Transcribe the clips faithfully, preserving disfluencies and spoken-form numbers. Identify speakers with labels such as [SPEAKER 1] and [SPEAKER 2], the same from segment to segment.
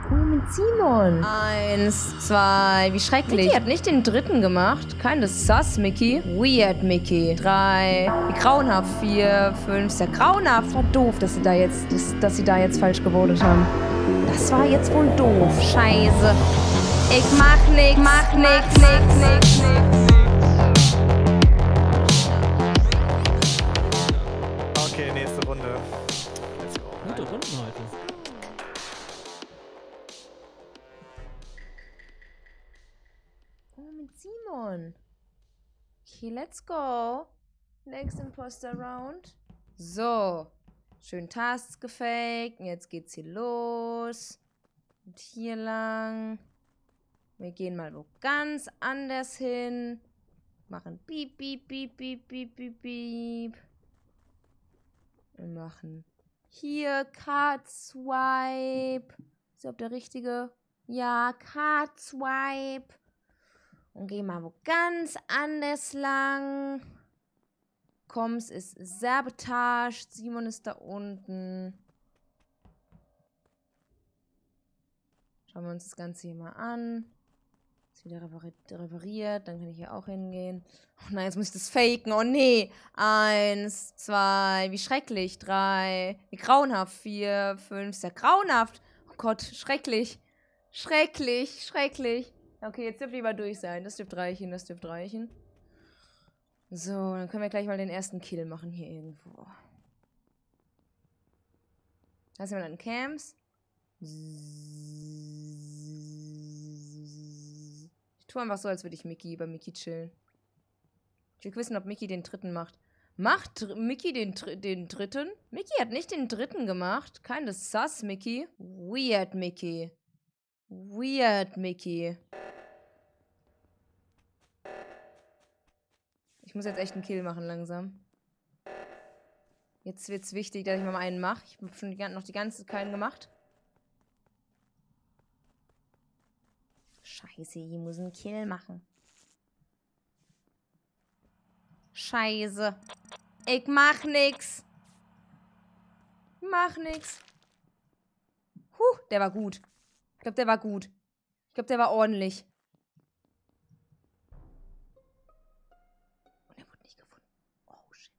[SPEAKER 1] Oh, mit Simon. Eins, zwei, wie schrecklich. Mickey hat nicht den dritten gemacht. Keines Sass, Mickey. Weird, Mickey. Drei, wie grauenhaft. Vier, fünf, sehr grauenhaft. War doof, dass sie da jetzt, dass, dass sie da jetzt falsch gewotet haben. Das war jetzt wohl doof. Scheiße. Ich mach nix, mach nix, nix, nix, nix.
[SPEAKER 2] Okay, nächste Runde. Let's go.
[SPEAKER 3] Gute Runden heute.
[SPEAKER 1] Oh, mit Simon. Okay, let's go. Next Imposter Round. So. Schön Tasks gefaked. Jetzt geht's hier los. Und hier lang. Wir gehen mal wo ganz anders hin. Machen piep, piep, piep, piep, piep, piep, piep. Wir machen hier Card Swipe. Ist das der richtige? Ja, Card Swipe. Und gehen mal wo ganz anders lang. Koms ist Sabotage. Simon ist da unten. Schauen wir uns das Ganze hier mal an. Ist wieder repariert. Dann kann ich hier auch hingehen. Oh nein, jetzt muss ich das faken. Oh nee. Eins, zwei, wie schrecklich. Drei, wie grauenhaft. Vier, fünf, sehr grauenhaft. Oh Gott, schrecklich. Schrecklich, schrecklich. Okay, jetzt dürft ihr mal durch sein. Das dürft reichen, das dürft reichen. So, dann können wir gleich mal den ersten Kill machen hier irgendwo. Da ist jemand an Camps. Ich tue einfach so, als würde ich Mickey bei Mickey chillen. Ich will wissen, ob Mickey den dritten macht. Macht Mickey den, den dritten? Mickey hat nicht den dritten gemacht. Keines Sass, Mickey. Weird, Mickey. Weird, Mickey. Ich muss jetzt echt einen Kill machen langsam. Jetzt wird's wichtig, dass ich mal einen mache. Ich habe schon die, noch die ganze Zeit keinen gemacht. Scheiße, ich muss einen Kill machen. Scheiße. Ich mach nix. Mach nix. Huh, der war gut. Ich glaube, der war gut. Ich glaube, der war ordentlich. Und er wurde nicht gefunden. Oh, shit.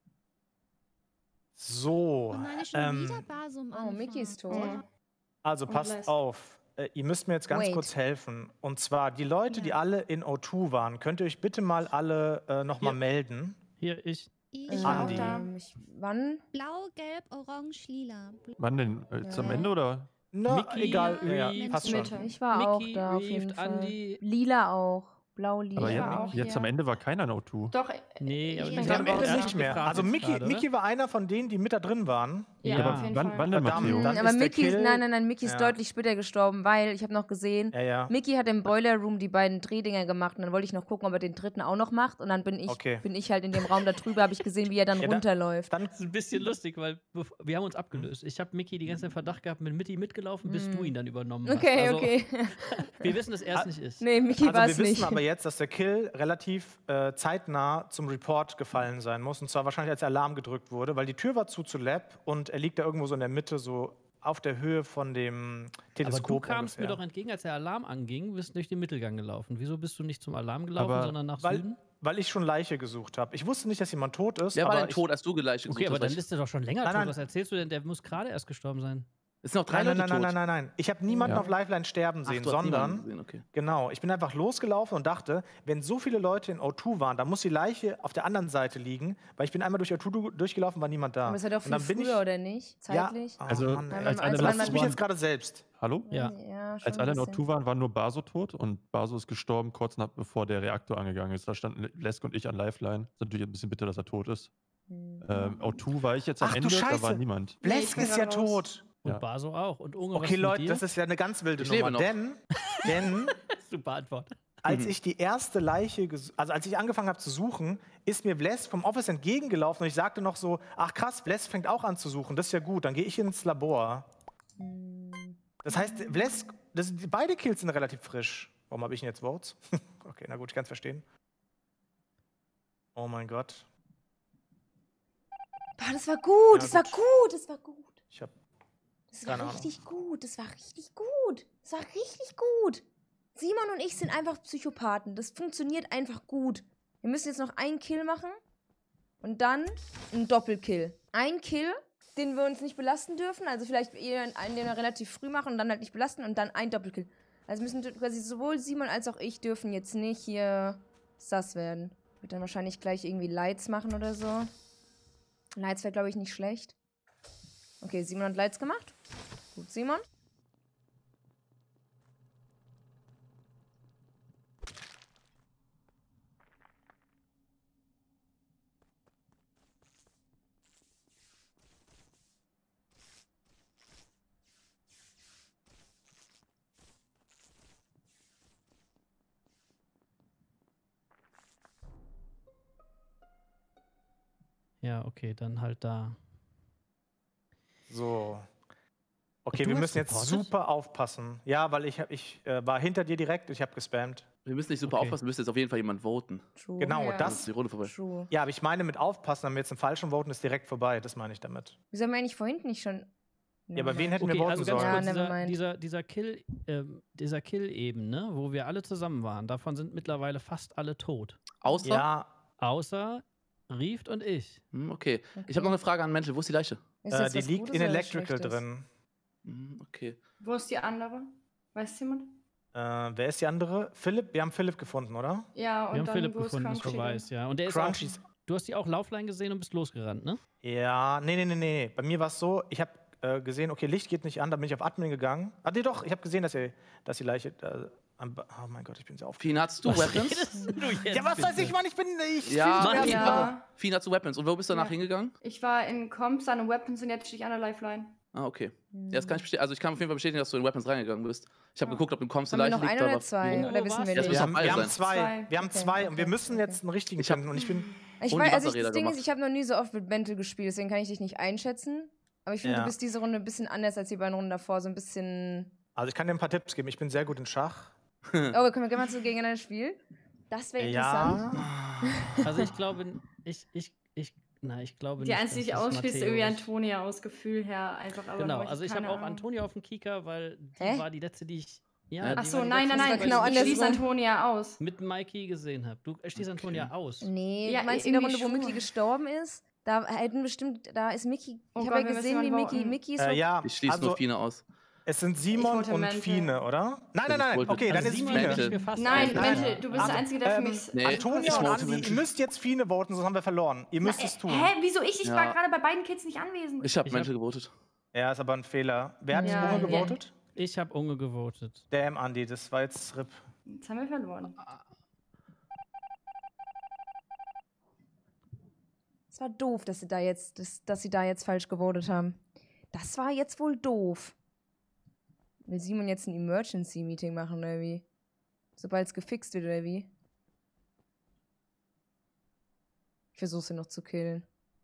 [SPEAKER 2] So.
[SPEAKER 4] Oh nein, schon
[SPEAKER 2] ähm,
[SPEAKER 4] wieder Basum
[SPEAKER 1] Oh, Mickey ist tot.
[SPEAKER 4] Ja.
[SPEAKER 2] Also
[SPEAKER 5] Und
[SPEAKER 2] passt
[SPEAKER 5] Les.
[SPEAKER 2] auf. Äh, ihr müsst mir jetzt ganz
[SPEAKER 1] Wait.
[SPEAKER 2] kurz helfen. Und zwar die Leute, die
[SPEAKER 4] Ja.
[SPEAKER 2] alle in O zwei waren, könnt ihr euch bitte mal alle äh, nochmal
[SPEAKER 3] Ja.
[SPEAKER 2] melden?
[SPEAKER 3] Hier, ich.
[SPEAKER 4] Ich
[SPEAKER 1] Ich
[SPEAKER 5] war
[SPEAKER 2] Andi.
[SPEAKER 5] auch da.
[SPEAKER 1] Ähm, ich, wann?
[SPEAKER 4] Blau, gelb, orange, lila. Bl-
[SPEAKER 6] Wann denn? Jetzt am
[SPEAKER 1] Ja.
[SPEAKER 6] Ende oder?
[SPEAKER 2] Na,
[SPEAKER 3] Mickey,
[SPEAKER 2] egal. Ja, ja,
[SPEAKER 3] Reeves,
[SPEAKER 2] passt schon.
[SPEAKER 5] Mitte.
[SPEAKER 1] Ich war
[SPEAKER 3] Mickey,
[SPEAKER 1] auch da auf
[SPEAKER 3] Reeves,
[SPEAKER 1] jeden Fall.
[SPEAKER 3] Andi.
[SPEAKER 1] Lila auch. Blau-lila.
[SPEAKER 6] Aber
[SPEAKER 5] Ich
[SPEAKER 6] jetzt,
[SPEAKER 5] war auch
[SPEAKER 6] jetzt
[SPEAKER 5] hier.
[SPEAKER 6] am Ende war keiner in O zwei.
[SPEAKER 5] Doch,
[SPEAKER 3] Nee, aber
[SPEAKER 4] Ich
[SPEAKER 3] wir
[SPEAKER 4] bin
[SPEAKER 2] Am
[SPEAKER 3] haben
[SPEAKER 5] raus.
[SPEAKER 2] Ende
[SPEAKER 3] erst
[SPEAKER 2] nicht mehr.
[SPEAKER 3] gefragt
[SPEAKER 2] Also
[SPEAKER 3] jetzt
[SPEAKER 2] Mickey,
[SPEAKER 3] gerade, oder?
[SPEAKER 2] Mickey war einer von denen, die mit da drin waren.
[SPEAKER 5] ja,
[SPEAKER 3] Ja.
[SPEAKER 5] auf jeden
[SPEAKER 6] Wann,
[SPEAKER 5] Fall.
[SPEAKER 6] wann denn,
[SPEAKER 2] Verdammt,
[SPEAKER 6] Matteo?
[SPEAKER 2] dann
[SPEAKER 1] aber
[SPEAKER 2] ist der
[SPEAKER 1] Mickey,
[SPEAKER 2] Kill-
[SPEAKER 1] nein, nein, nein, Mickey ist
[SPEAKER 2] Ja.
[SPEAKER 1] deutlich später gestorben, weil ich habe noch gesehen,
[SPEAKER 2] Ja, ja.
[SPEAKER 1] Mickey hat im Boiler Room die beiden Drehdinger gemacht und dann wollte ich noch gucken, ob er den dritten auch noch macht und dann bin ich,
[SPEAKER 2] Okay.
[SPEAKER 1] bin ich halt in dem Raum da drüber, habe ich gesehen, wie er dann
[SPEAKER 2] Ja, da-
[SPEAKER 1] runterläuft.
[SPEAKER 2] Dann
[SPEAKER 3] Das ist ein bisschen lustig, weil bev- wir haben uns abgelöst. Ich habe Mickey die ganze Zeit Verdacht gehabt, mit Mitti mitgelaufen, bis du ihn dann übernommen hast.
[SPEAKER 1] Okay,
[SPEAKER 3] Also,
[SPEAKER 1] okay.
[SPEAKER 3] Wir wissen, dass er es
[SPEAKER 2] Ah,
[SPEAKER 3] nicht ist.
[SPEAKER 1] Nee, Mickey war
[SPEAKER 2] Also
[SPEAKER 1] es
[SPEAKER 2] wir wissen
[SPEAKER 1] nicht.
[SPEAKER 2] aber jetzt, dass der Kill relativ äh, zeitnah zum Report gefallen sein muss. Und zwar wahrscheinlich, als der Alarm gedrückt wurde, weil die Tür war zu zu Lab und er liegt da irgendwo so in der Mitte, so auf der Höhe von dem
[SPEAKER 3] Aber
[SPEAKER 2] Teleskop
[SPEAKER 3] du kamst mir
[SPEAKER 2] ungefähr.
[SPEAKER 3] doch entgegen, als der Alarm anging, bist durch den Mittelgang gelaufen. Wieso bist du nicht zum Alarm gelaufen,
[SPEAKER 6] Aber-
[SPEAKER 3] sondern nach
[SPEAKER 2] weil,
[SPEAKER 3] Süden?
[SPEAKER 2] weil ich schon Leiche gesucht habe. Ich wusste nicht, dass jemand tot ist.
[SPEAKER 7] Wer war
[SPEAKER 2] aber
[SPEAKER 7] denn
[SPEAKER 2] ich,
[SPEAKER 7] tot, als du gleich gesucht
[SPEAKER 3] Okay, aber
[SPEAKER 7] hast?
[SPEAKER 3] dann ist er doch schon länger
[SPEAKER 2] Nein,
[SPEAKER 3] tot.
[SPEAKER 2] nein.
[SPEAKER 3] Was erzählst du denn? Der muss gerade erst gestorben sein.
[SPEAKER 7] Es sind noch drei
[SPEAKER 2] Nein, nein,
[SPEAKER 7] Leute
[SPEAKER 2] nein,
[SPEAKER 7] tot.
[SPEAKER 2] nein, nein, nein. Ich habe niemanden
[SPEAKER 6] Ja.
[SPEAKER 2] auf Lifeline sterben
[SPEAKER 7] Ach,
[SPEAKER 2] sehen,
[SPEAKER 7] du hast niemanden
[SPEAKER 2] sondern
[SPEAKER 7] gesehen, okay.
[SPEAKER 2] genau, ich bin einfach losgelaufen und dachte, wenn so viele Leute in O zwei waren, dann muss die Leiche auf der anderen Seite liegen, weil ich bin einmal durch O zwei du- durchgelaufen, war niemand da.
[SPEAKER 1] Aber ist er doch
[SPEAKER 2] Und
[SPEAKER 1] viel
[SPEAKER 2] dann bin
[SPEAKER 1] früher,
[SPEAKER 2] ich,
[SPEAKER 1] oder nicht?
[SPEAKER 2] ja,
[SPEAKER 1] Zeitlich?
[SPEAKER 2] oh,
[SPEAKER 6] Also,
[SPEAKER 2] Mann, ey.
[SPEAKER 6] als
[SPEAKER 1] Als
[SPEAKER 6] alle
[SPEAKER 1] man-
[SPEAKER 2] Lass
[SPEAKER 1] man-
[SPEAKER 2] mich jetzt gerade selbst.
[SPEAKER 6] Hallo?
[SPEAKER 3] Ja.
[SPEAKER 1] ja schon
[SPEAKER 6] Als alle
[SPEAKER 1] ein
[SPEAKER 6] in O
[SPEAKER 1] bisschen.
[SPEAKER 6] zwei waren, war nur Baso tot und Baso ist gestorben kurz nach, bevor der Reaktor angegangen ist. Da standen Lesk und ich an Lifeline. Ist natürlich ein bisschen bitter, dass er tot ist.
[SPEAKER 1] Hm.
[SPEAKER 6] Ähm, O zwei war ich jetzt am
[SPEAKER 2] Ach du
[SPEAKER 6] Ende, da war
[SPEAKER 2] Scheiße.
[SPEAKER 6] niemand.
[SPEAKER 5] Nee, ich
[SPEAKER 2] Blesk
[SPEAKER 5] bin
[SPEAKER 2] ist ja
[SPEAKER 5] grad raus.
[SPEAKER 2] tot.
[SPEAKER 3] Und
[SPEAKER 6] Ja.
[SPEAKER 3] Baso auch. Und Unge, was
[SPEAKER 2] Okay,
[SPEAKER 3] mit
[SPEAKER 2] Leute,
[SPEAKER 3] dir?
[SPEAKER 2] das ist ja eine ganz wilde
[SPEAKER 7] Ich lebe
[SPEAKER 2] Nummer.
[SPEAKER 7] noch.
[SPEAKER 2] Denn, denn
[SPEAKER 3] Super Antwort.
[SPEAKER 2] als ich die erste Leiche, ges- also als ich angefangen habe zu suchen, ist mir Blesk vom Office entgegengelaufen und ich sagte noch so, ach krass, Blesk fängt auch an zu suchen, das ist ja gut, dann gehe ich ins Labor. Das heißt, Blesk, das, die- beide Kills sind relativ frisch. Warum habe ich denn jetzt Votes? Okay, na gut, ich kann es verstehen. Oh mein Gott.
[SPEAKER 1] Boah, das war gut,
[SPEAKER 2] Ja,
[SPEAKER 1] das war
[SPEAKER 2] gut.
[SPEAKER 1] gut, das war gut.
[SPEAKER 2] Ich habe
[SPEAKER 1] Das war
[SPEAKER 2] Keine Ahnung.
[SPEAKER 1] richtig gut, das war richtig gut. gut. Das war richtig gut. Simon und ich sind einfach Psychopathen. Das funktioniert einfach gut. Wir müssen jetzt noch einen Kill machen und dann einen Doppelkill. Ein Kill, den wir uns nicht belasten dürfen. Also vielleicht eher einen, den wir relativ früh machen und dann halt nicht belasten und dann ein Doppelkill. Also müssen quasi sowohl Simon als auch ich dürfen jetzt nicht hier sass werden. Wird dann wahrscheinlich gleich irgendwie Lights machen oder so. Lights wäre, glaube ich, nicht schlecht. Okay, Simon hat Lights gemacht. Gut, Simon.
[SPEAKER 3] Ja, okay, dann halt da.
[SPEAKER 2] So. Okay,
[SPEAKER 3] Du
[SPEAKER 2] wir
[SPEAKER 3] hast
[SPEAKER 2] müssen jetzt
[SPEAKER 3] supportet?
[SPEAKER 2] super aufpassen. Ja, weil ich, hab, ich äh, war hinter dir direkt und ich habe gespammt.
[SPEAKER 5] Wir müssen nicht super
[SPEAKER 3] Okay.
[SPEAKER 5] aufpassen, wir müssen jetzt auf jeden Fall jemand voten.
[SPEAKER 1] True.
[SPEAKER 2] Genau,
[SPEAKER 7] Ja.
[SPEAKER 5] Sonst
[SPEAKER 2] das.
[SPEAKER 5] ist die Runde vorbei.
[SPEAKER 1] True.
[SPEAKER 2] Ja, aber ich meine mit aufpassen, wenn wir jetzt einen falschen voten, ist direkt vorbei. Das meine ich damit.
[SPEAKER 1] Wieso haben wir eigentlich vorhin nicht schon...
[SPEAKER 2] Ja, aber wen hätten
[SPEAKER 3] Okay,
[SPEAKER 2] wir voten
[SPEAKER 3] also ganz
[SPEAKER 2] sollen?
[SPEAKER 1] Ja,
[SPEAKER 3] kurz, dieser,
[SPEAKER 1] nevermind.
[SPEAKER 3] dieser, dieser Kill, ähm, dieser Kill eben, ne, wo wir alle zusammen waren, davon sind mittlerweile fast alle tot.
[SPEAKER 5] Außer?
[SPEAKER 2] Ja,
[SPEAKER 3] Außer Rieft und ich.
[SPEAKER 5] Hm, okay.
[SPEAKER 1] Okay.
[SPEAKER 5] Ich habe noch eine Frage an Mental. Wo ist die Leiche?
[SPEAKER 1] Ist
[SPEAKER 2] äh,
[SPEAKER 1] das
[SPEAKER 2] die
[SPEAKER 1] was
[SPEAKER 2] liegt
[SPEAKER 1] Gutes
[SPEAKER 2] in
[SPEAKER 1] oder was
[SPEAKER 2] Electrical
[SPEAKER 1] Schlechtes?
[SPEAKER 2] drin.
[SPEAKER 5] Hm, okay.
[SPEAKER 7] Wo ist die andere? Weiß jemand?
[SPEAKER 2] Äh, wer ist die andere? Philipp? Wir haben Philipp gefunden, oder?
[SPEAKER 7] Ja, und
[SPEAKER 3] Wir haben
[SPEAKER 7] dann
[SPEAKER 3] Philipp
[SPEAKER 7] wo ist
[SPEAKER 3] gefunden, ist
[SPEAKER 7] Crunchy
[SPEAKER 3] verweist,
[SPEAKER 7] denn?
[SPEAKER 3] ja. Und der ist
[SPEAKER 2] Crunchy
[SPEAKER 3] auch,
[SPEAKER 2] ist-
[SPEAKER 3] du hast die auch Laufline gesehen und bist losgerannt, ne?
[SPEAKER 2] Ja, nee, nee, nee, nee. Bei mir war es so, ich habe äh, gesehen, okay, Licht geht nicht an, dann bin ich auf Admin gegangen. Ah, nee, doch, ich habe gesehen, dass, ihr, dass die Leiche. Äh, am Ba- oh mein Gott, ich bin sehr aufgeregt.
[SPEAKER 5] Fien, hast du Weapons?
[SPEAKER 2] Ja, was weiß ich, Mann, ich bin. Ich
[SPEAKER 5] Ja,
[SPEAKER 3] Mann,
[SPEAKER 5] Fien,
[SPEAKER 7] ja.
[SPEAKER 5] Fien, hast du Weapons? Und wo bist du danach
[SPEAKER 7] Ja.
[SPEAKER 5] hingegangen?
[SPEAKER 7] Ich war in Comps, an Weapons und jetzt stehe ich an der Lifeline.
[SPEAKER 5] Ah, okay.
[SPEAKER 1] Hm.
[SPEAKER 5] Ja, das kann ich bestätigen. Also ich kann auf jeden Fall bestätigen, dass du in Weapons reingegangen bist. Ich habe
[SPEAKER 7] Ja.
[SPEAKER 5] geguckt, ob du im Comps
[SPEAKER 1] Haben wir
[SPEAKER 5] Leiche
[SPEAKER 1] noch
[SPEAKER 5] liegt,
[SPEAKER 1] ein oder
[SPEAKER 5] aber-
[SPEAKER 1] zwei?
[SPEAKER 3] Wo
[SPEAKER 1] Oder wissen
[SPEAKER 3] warst
[SPEAKER 1] wir
[SPEAKER 3] du?
[SPEAKER 5] Das
[SPEAKER 1] nicht?
[SPEAKER 5] müssen
[SPEAKER 2] Wir haben,
[SPEAKER 5] beide
[SPEAKER 2] wir haben
[SPEAKER 5] sein.
[SPEAKER 2] zwei.
[SPEAKER 7] Zwei.
[SPEAKER 2] Wir haben
[SPEAKER 1] Okay,
[SPEAKER 2] zwei
[SPEAKER 1] okay,
[SPEAKER 2] und wir müssen
[SPEAKER 1] okay.
[SPEAKER 2] jetzt einen richtigen
[SPEAKER 5] Ich hab-
[SPEAKER 2] finden. Und ich bin.
[SPEAKER 1] Ich
[SPEAKER 5] Und
[SPEAKER 1] weiß,
[SPEAKER 5] die
[SPEAKER 1] also ich,
[SPEAKER 5] Wasserräder
[SPEAKER 1] das Ding ist,
[SPEAKER 5] gemacht.
[SPEAKER 1] ich habe noch nie so oft mit Mental gespielt, deswegen kann ich dich nicht einschätzen. Aber ich finde,
[SPEAKER 2] Ja.
[SPEAKER 1] du bist diese Runde ein bisschen anders als die beiden Runden davor. So ein bisschen.
[SPEAKER 2] Also ich kann dir ein paar Tipps geben. Ich bin sehr gut in Schach.
[SPEAKER 1] Oh, können wir gerne mal so gegeneinander spielen? Das wäre interessant.
[SPEAKER 2] Ja.
[SPEAKER 3] Also ich glaube, ich, ich, ich, na, ich glaube
[SPEAKER 7] Die
[SPEAKER 3] nicht,
[SPEAKER 7] einzige, die ich
[SPEAKER 3] dass es
[SPEAKER 7] ausschließe, ist irgendwie
[SPEAKER 3] Matthäus-
[SPEAKER 7] Antonia aus Gefühl her. Einfach aber
[SPEAKER 3] Genau,
[SPEAKER 7] nur,
[SPEAKER 3] also ich
[SPEAKER 7] keine
[SPEAKER 3] habe auch
[SPEAKER 7] Ahnung.
[SPEAKER 3] Antonia auf dem Kieker, weil die
[SPEAKER 1] Hä?
[SPEAKER 3] war die letzte, die ich. Ja,
[SPEAKER 5] Ja,
[SPEAKER 3] die
[SPEAKER 7] Ach so,
[SPEAKER 3] war die
[SPEAKER 7] nein,
[SPEAKER 3] letzte,
[SPEAKER 7] nein,
[SPEAKER 3] die
[SPEAKER 7] nein,
[SPEAKER 3] ich
[SPEAKER 1] genau
[SPEAKER 7] ich schließe
[SPEAKER 1] andersrum.
[SPEAKER 7] Antonia aus.
[SPEAKER 3] mit Mikey gesehen habe. Du schließt Antonia aus.
[SPEAKER 1] Nee,
[SPEAKER 7] Ja,
[SPEAKER 1] du meinst in der Runde,
[SPEAKER 7] irgendwie
[SPEAKER 1] wo Mickey
[SPEAKER 7] schon.
[SPEAKER 1] gestorben ist? Da hätten bestimmt, da ist Mickey.
[SPEAKER 7] Oh
[SPEAKER 1] ich
[SPEAKER 7] Gott,
[SPEAKER 1] habe ja
[SPEAKER 7] wir müssen
[SPEAKER 1] gesehen, wie
[SPEAKER 7] jemanden
[SPEAKER 1] Mickey.
[SPEAKER 7] voten.
[SPEAKER 1] Mickey ist
[SPEAKER 2] Äh,
[SPEAKER 1] so-
[SPEAKER 2] ja,
[SPEAKER 5] Ich schließe
[SPEAKER 2] also
[SPEAKER 5] nur Fine aus.
[SPEAKER 2] es sind Simon
[SPEAKER 7] vote
[SPEAKER 2] und
[SPEAKER 7] Mental.
[SPEAKER 2] Fine, oder? Nein,
[SPEAKER 5] Das
[SPEAKER 2] nein, nein.
[SPEAKER 5] wollte-
[SPEAKER 2] Okay, dann
[SPEAKER 3] Also
[SPEAKER 2] ist
[SPEAKER 3] Simon
[SPEAKER 2] Fine.
[SPEAKER 3] bin ich mir fast
[SPEAKER 7] Nein,
[SPEAKER 3] sicher.
[SPEAKER 7] Mental, du bist
[SPEAKER 2] Also,
[SPEAKER 7] der Einzige, der für
[SPEAKER 2] ähm,
[SPEAKER 7] mich.
[SPEAKER 5] Nee,
[SPEAKER 2] Antonia
[SPEAKER 5] ich
[SPEAKER 2] und
[SPEAKER 5] vote
[SPEAKER 2] Andi,
[SPEAKER 5] Mental.
[SPEAKER 2] ihr müsst jetzt Fine voten, sonst haben wir verloren. Ihr müsst
[SPEAKER 7] Na,
[SPEAKER 2] es tun.
[SPEAKER 7] Hä, wieso ich? Ich
[SPEAKER 5] Ja.
[SPEAKER 7] war gerade bei beiden Kids nicht anwesend.
[SPEAKER 5] Ich habe
[SPEAKER 3] Ich
[SPEAKER 5] Mental gewotet.
[SPEAKER 2] Ja, ist aber ein Fehler. Wer hat
[SPEAKER 1] Ja,
[SPEAKER 2] Unge
[SPEAKER 1] ja.
[SPEAKER 2] gewotet?
[SPEAKER 3] Ich habe Unge gewotet.
[SPEAKER 2] Damn, Andi, das war jetzt R I P.
[SPEAKER 7] Jetzt haben wir verloren.
[SPEAKER 1] Das war doof, dass sie da jetzt, dass, dass sie da jetzt falsch gewotet haben. Das war jetzt wohl doof. Will Simon jetzt ein Emergency-Meeting machen, oder wie? Sobald es gefixt wird, oder wie? Ich versuche sie noch zu killen.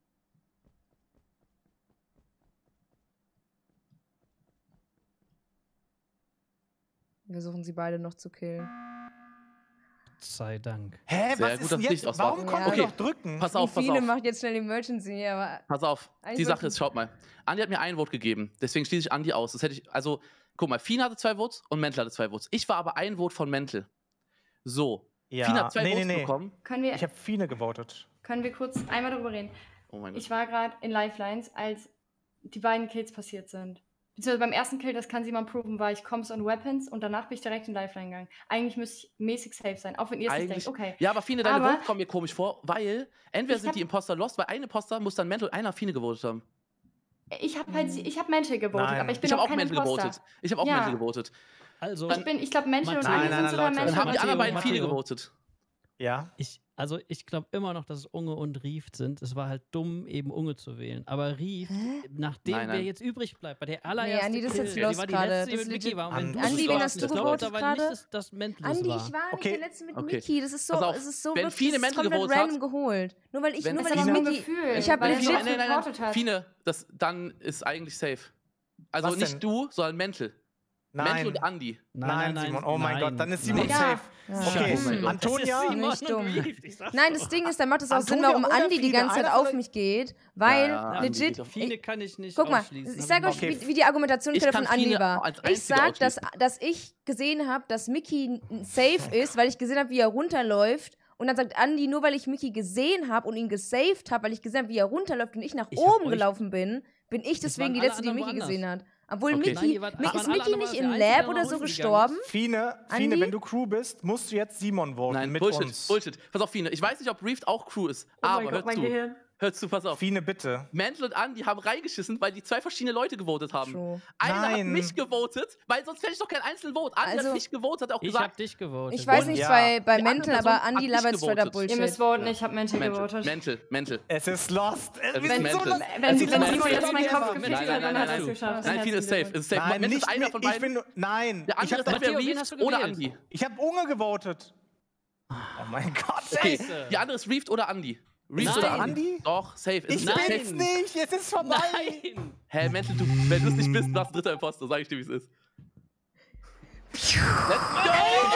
[SPEAKER 1] Wir versuchen sie beide noch zu killen.
[SPEAKER 3] Sei Dank.
[SPEAKER 2] Hä,
[SPEAKER 5] Sehr
[SPEAKER 2] was
[SPEAKER 5] gut,
[SPEAKER 2] ist
[SPEAKER 5] dass
[SPEAKER 2] denn jetzt?
[SPEAKER 5] Licht aus war.
[SPEAKER 2] Warum konnte
[SPEAKER 1] Okay.
[SPEAKER 2] ich noch drücken?
[SPEAKER 5] Pass auf, pass
[SPEAKER 1] Viele
[SPEAKER 5] auf.
[SPEAKER 1] macht jetzt schnell Emergency, aber
[SPEAKER 5] Pass auf.
[SPEAKER 1] Eigentlich
[SPEAKER 5] Die Sache
[SPEAKER 1] wollte-
[SPEAKER 5] ist, schaut mal. Andi hat mir ein Vote gegeben. Deswegen schließe ich Andi aus. Das hätte ich, also, guck mal, Fien hatte zwei Votes und Mental hatte zwei Votes. Ich war aber ein Vote von Mental. So.
[SPEAKER 2] Ja,
[SPEAKER 5] Fien hat zwei
[SPEAKER 2] nee, nee,
[SPEAKER 5] Votes
[SPEAKER 2] nee.
[SPEAKER 5] bekommen.
[SPEAKER 7] Können wir,
[SPEAKER 2] Ich habe Fine gewotet.
[SPEAKER 7] können wir kurz einmal darüber reden?
[SPEAKER 5] Oh mein Gott.
[SPEAKER 7] Ich war gerade in Lifelines, als die beiden Kills passiert sind. Beziehungsweise beim ersten Kill, das kann Simon proven, war ich Comms on Weapons und danach bin ich direkt in Lifeline gegangen. Eigentlich müsste ich mäßig safe sein, auch wenn ihr es nicht
[SPEAKER 5] Eigentlich-
[SPEAKER 7] denkt. Okay.
[SPEAKER 5] Ja, aber Fine, deine
[SPEAKER 7] Aber-
[SPEAKER 5] Votes kommen mir komisch vor, weil entweder
[SPEAKER 7] Ich
[SPEAKER 5] sind
[SPEAKER 7] hab-
[SPEAKER 5] die Imposter lost, weil ein Imposter muss dann Mental einer Fine gewotet haben.
[SPEAKER 7] Ich habe halt, ich habe Mental gewotet,
[SPEAKER 2] Nein.
[SPEAKER 7] aber ich bin
[SPEAKER 5] Ich habe
[SPEAKER 7] auch
[SPEAKER 5] auch
[SPEAKER 7] kein
[SPEAKER 5] Mental
[SPEAKER 7] Imposter.
[SPEAKER 5] gewotet. Ich habe auch
[SPEAKER 7] Ja.
[SPEAKER 5] Mental gewotet.
[SPEAKER 3] Also,
[SPEAKER 7] Ich bin, ich glaube, Mental und
[SPEAKER 3] Nein,
[SPEAKER 7] Andi
[SPEAKER 2] nein,
[SPEAKER 7] sind
[SPEAKER 2] nein,
[SPEAKER 7] sogar
[SPEAKER 2] Leute.
[SPEAKER 5] Dann
[SPEAKER 7] Mental.
[SPEAKER 5] haben die anderen beiden
[SPEAKER 3] Matteo.
[SPEAKER 5] Fine gewotet.
[SPEAKER 2] Ja.
[SPEAKER 3] ich, also ich glaube immer noch, dass es Unge und Rieft sind. Es war halt dumm, eben Unge zu wählen. Aber Rieft, nachdem
[SPEAKER 5] Nein, nein.
[SPEAKER 3] wer jetzt übrig bleibt, bei der allerersten
[SPEAKER 1] Andi, das ist
[SPEAKER 3] Kill,
[SPEAKER 1] jetzt
[SPEAKER 3] die
[SPEAKER 1] lost
[SPEAKER 3] war die
[SPEAKER 1] gerade.
[SPEAKER 3] letzte, die
[SPEAKER 1] Das
[SPEAKER 3] mit
[SPEAKER 1] ist
[SPEAKER 3] Mickey war. Und wenn
[SPEAKER 2] Andi,
[SPEAKER 3] du
[SPEAKER 2] Andi,
[SPEAKER 3] es
[SPEAKER 2] wen
[SPEAKER 3] warst,
[SPEAKER 1] hast du
[SPEAKER 3] ich glaube
[SPEAKER 1] gewotet
[SPEAKER 3] mittlerweile
[SPEAKER 1] gerade?
[SPEAKER 3] nicht, dass das Mental
[SPEAKER 1] Andi,
[SPEAKER 3] war.
[SPEAKER 1] ich war
[SPEAKER 2] Okay.
[SPEAKER 1] nicht der Letzte mit
[SPEAKER 5] Okay.
[SPEAKER 1] Mickey. Das ist so,
[SPEAKER 5] Pass auf,
[SPEAKER 1] es ist so
[SPEAKER 5] wenn
[SPEAKER 1] wirklich,
[SPEAKER 5] Fine
[SPEAKER 1] das ist
[SPEAKER 5] Mental
[SPEAKER 1] komplett
[SPEAKER 5] gewotet hat-
[SPEAKER 1] random geholt. Nur weil ich,
[SPEAKER 5] Wenn-
[SPEAKER 1] nur
[SPEAKER 7] Das
[SPEAKER 1] weil
[SPEAKER 7] ist
[SPEAKER 1] ich
[SPEAKER 7] aber nur ein
[SPEAKER 1] Mickey...
[SPEAKER 7] Gefühl,
[SPEAKER 1] ich hab
[SPEAKER 7] weil er
[SPEAKER 1] legit-
[SPEAKER 7] so
[SPEAKER 5] Nein, nein, nein,
[SPEAKER 7] reportet
[SPEAKER 5] nein.
[SPEAKER 7] hat.
[SPEAKER 5] Fine, das, dann ist eigentlich safe. Also
[SPEAKER 2] Was
[SPEAKER 5] nicht
[SPEAKER 2] denn?
[SPEAKER 5] du, sondern Mental. Mental und Andi.
[SPEAKER 2] Nein, Simon, oh mein
[SPEAKER 3] nein,
[SPEAKER 2] Gott, dann ist Simon
[SPEAKER 3] nein.
[SPEAKER 2] safe.
[SPEAKER 1] Ja.
[SPEAKER 2] Okay,
[SPEAKER 5] Oh mein Gott.
[SPEAKER 2] Antonia,
[SPEAKER 3] Das ist Simon
[SPEAKER 1] Nicht
[SPEAKER 3] und
[SPEAKER 1] dumm.
[SPEAKER 3] Reef, ich sag's
[SPEAKER 1] Nein,
[SPEAKER 3] doch.
[SPEAKER 1] das Ding ist, dann macht es auch Sinn,
[SPEAKER 2] Antonia
[SPEAKER 1] warum
[SPEAKER 2] oder
[SPEAKER 1] Andi die
[SPEAKER 2] Fine?
[SPEAKER 1] ganze Zeit
[SPEAKER 2] Einer
[SPEAKER 1] auf
[SPEAKER 2] von-
[SPEAKER 1] mich geht. Weil,
[SPEAKER 5] Ja, ja,
[SPEAKER 1] legit,
[SPEAKER 5] Andi
[SPEAKER 3] Fine kann ich nicht
[SPEAKER 1] guck mal,
[SPEAKER 3] ausschließen.
[SPEAKER 1] ich sage euch,
[SPEAKER 2] Okay.
[SPEAKER 1] wie, wie die Argumentation
[SPEAKER 5] Ich
[SPEAKER 1] gerade
[SPEAKER 5] kann
[SPEAKER 1] von Andi
[SPEAKER 5] Fine
[SPEAKER 1] war.
[SPEAKER 5] als
[SPEAKER 1] Ich
[SPEAKER 5] Einzige
[SPEAKER 1] sag, dass,
[SPEAKER 5] ausschließen.
[SPEAKER 1] dass ich gesehen habe, dass Mickey safe ist, weil ich gesehen habe, wie er runterläuft. Und dann sagt Andi, nur weil ich Mickey gesehen habe und ihn gesaved habe, weil ich gesehen habe, wie er runterläuft und ich nach
[SPEAKER 3] Ich hab
[SPEAKER 1] oben
[SPEAKER 3] euch-
[SPEAKER 1] gelaufen bin, bin ich deswegen
[SPEAKER 3] waren
[SPEAKER 1] die
[SPEAKER 3] alle
[SPEAKER 1] letzte, die
[SPEAKER 3] anderen
[SPEAKER 1] Mickey
[SPEAKER 3] woanders.
[SPEAKER 1] gesehen hat. Obwohl
[SPEAKER 5] Okay.
[SPEAKER 1] Mickey,
[SPEAKER 3] Nein, ihr wart-
[SPEAKER 1] Mi-
[SPEAKER 3] es waren
[SPEAKER 1] ist
[SPEAKER 3] alle
[SPEAKER 1] Mickey
[SPEAKER 3] anderen,
[SPEAKER 1] nicht
[SPEAKER 3] der
[SPEAKER 1] im
[SPEAKER 3] Einzige,
[SPEAKER 1] Lab
[SPEAKER 3] der
[SPEAKER 1] oder
[SPEAKER 3] nach
[SPEAKER 1] so
[SPEAKER 3] unten
[SPEAKER 1] gestorben?
[SPEAKER 2] Fine,
[SPEAKER 1] Andi?
[SPEAKER 2] Fine, wenn du Crew bist, musst du jetzt Simon voten
[SPEAKER 5] Nein,
[SPEAKER 2] mit
[SPEAKER 5] Bullshit,
[SPEAKER 2] uns.
[SPEAKER 5] Bullshit. Pass auf, Fine. Ich weiß nicht, ob Reeft auch Crew ist,
[SPEAKER 7] Oh mein
[SPEAKER 5] aber
[SPEAKER 7] Gott,
[SPEAKER 5] hört
[SPEAKER 7] mein
[SPEAKER 5] zu.
[SPEAKER 7] Gehirn.
[SPEAKER 5] Hört zu, pass auf.
[SPEAKER 2] Fine, bitte.
[SPEAKER 5] Mantle und Andi haben reingeschissen, weil die zwei verschiedene Leute gewotet haben.
[SPEAKER 1] True.
[SPEAKER 5] Einer hat
[SPEAKER 2] Nein.
[SPEAKER 5] mich gewotet, weil sonst hätte ich doch keinen einzelnen Vote. Andi
[SPEAKER 1] Also,
[SPEAKER 5] hat mich gewotet, hat auch
[SPEAKER 3] Ich
[SPEAKER 5] gesagt,
[SPEAKER 3] hab dich gewotet.
[SPEAKER 1] Ich weiß
[SPEAKER 5] Und
[SPEAKER 1] nicht
[SPEAKER 2] ja.
[SPEAKER 1] bei, bei
[SPEAKER 5] Die
[SPEAKER 1] Mental,
[SPEAKER 5] andere
[SPEAKER 1] aber
[SPEAKER 5] Person
[SPEAKER 1] Andi
[SPEAKER 5] hat nicht
[SPEAKER 1] labert straight up
[SPEAKER 5] gewotet.
[SPEAKER 7] Ihr müsst
[SPEAKER 1] Bullshit.
[SPEAKER 7] voten, ich habe Mental
[SPEAKER 5] Mental,
[SPEAKER 7] gewotet.
[SPEAKER 5] Mental, Mental.
[SPEAKER 2] Es ist lost. Es
[SPEAKER 5] ist
[SPEAKER 2] ist so
[SPEAKER 5] mental.
[SPEAKER 2] lost.
[SPEAKER 7] Wenn,
[SPEAKER 5] Es
[SPEAKER 7] wenn
[SPEAKER 5] ist
[SPEAKER 7] Simon
[SPEAKER 5] mental.
[SPEAKER 7] jetzt meinen Kopf
[SPEAKER 3] Nein,
[SPEAKER 7] gefickt
[SPEAKER 5] nein,
[SPEAKER 7] hat,
[SPEAKER 5] nein,
[SPEAKER 7] dann
[SPEAKER 5] nein,
[SPEAKER 7] hast du es
[SPEAKER 5] nein.
[SPEAKER 7] geschafft.
[SPEAKER 5] Nein, Fine ist safe. Ist safe.
[SPEAKER 2] Nein,
[SPEAKER 5] Mental
[SPEAKER 2] nicht
[SPEAKER 5] ist einer
[SPEAKER 2] mit,
[SPEAKER 5] von
[SPEAKER 2] ich
[SPEAKER 5] beiden.
[SPEAKER 2] bin nur, nein.
[SPEAKER 5] Der
[SPEAKER 2] Ich
[SPEAKER 5] andere
[SPEAKER 2] habe
[SPEAKER 5] ist entweder
[SPEAKER 3] Matteo, wen hast
[SPEAKER 5] Reeft
[SPEAKER 3] du
[SPEAKER 5] oder
[SPEAKER 3] gewählt?
[SPEAKER 5] Andi.
[SPEAKER 2] ich hab Unge gewotet. Oh mein Gott.
[SPEAKER 5] Okay,
[SPEAKER 3] Scheiße.
[SPEAKER 5] die andere ist Reeft oder Andi. Reeft
[SPEAKER 2] Ist
[SPEAKER 5] oder
[SPEAKER 2] da
[SPEAKER 5] Andi?
[SPEAKER 2] Andi?
[SPEAKER 5] Doch, safe. Es
[SPEAKER 2] Ich
[SPEAKER 5] ist
[SPEAKER 3] Nein.
[SPEAKER 5] safe.
[SPEAKER 2] bin's nicht. Es ist vorbei.
[SPEAKER 3] Nein!
[SPEAKER 5] Hä, Mental, du, wenn du es nicht bist, du hast ein dritter Imposter, sag ich dir, wie es ist. Let's go!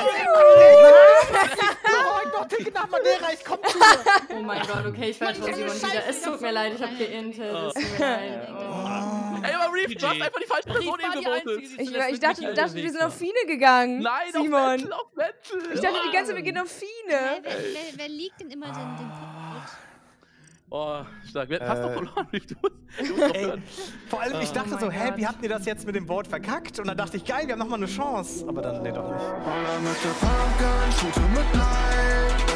[SPEAKER 2] Oh mein Gott, Ticket nach Madeira, ich komm zu dir.
[SPEAKER 7] Oh mein Gott, okay, ich werde Simon wieder. Es tut mir leid, ich habe geintet. Es tut mir leid. Oh.
[SPEAKER 5] Ey, aber Reef, du hast einfach die falsche Person
[SPEAKER 3] Reef war
[SPEAKER 5] eben
[SPEAKER 3] die Einzige,
[SPEAKER 5] gewotet.
[SPEAKER 3] die
[SPEAKER 1] Ich,
[SPEAKER 3] zuletzt
[SPEAKER 1] ich
[SPEAKER 3] mit
[SPEAKER 1] dachte,
[SPEAKER 3] Mickey
[SPEAKER 1] ich dachte, wir
[SPEAKER 3] unterwegs
[SPEAKER 1] sind auf
[SPEAKER 3] war.
[SPEAKER 1] Fine gegangen.
[SPEAKER 5] Nein, auf
[SPEAKER 1] Simon.
[SPEAKER 5] Mental, auf Mental.
[SPEAKER 1] Ich dachte die ganze Zeit, wir gehen auf
[SPEAKER 4] Hä,
[SPEAKER 1] Fine.
[SPEAKER 4] wer, wer, wer liegt denn immer den, den Pot?
[SPEAKER 5] Oh, stark. Wir haben fast
[SPEAKER 2] Äh.
[SPEAKER 5] noch verloren, Reef. Du musst, du musst
[SPEAKER 2] Ey,
[SPEAKER 5] aufhören.
[SPEAKER 2] vor allem, ich dachte
[SPEAKER 7] mein
[SPEAKER 2] so, hä,
[SPEAKER 7] Gott.
[SPEAKER 2] wie habt ihr das jetzt mit dem Vote verkackt? Und dann dachte ich, geil, wir haben nochmal eine Chance. Aber dann, nee, doch nicht.
[SPEAKER 8] Holler mit der Pumpgun, shoote mit Light.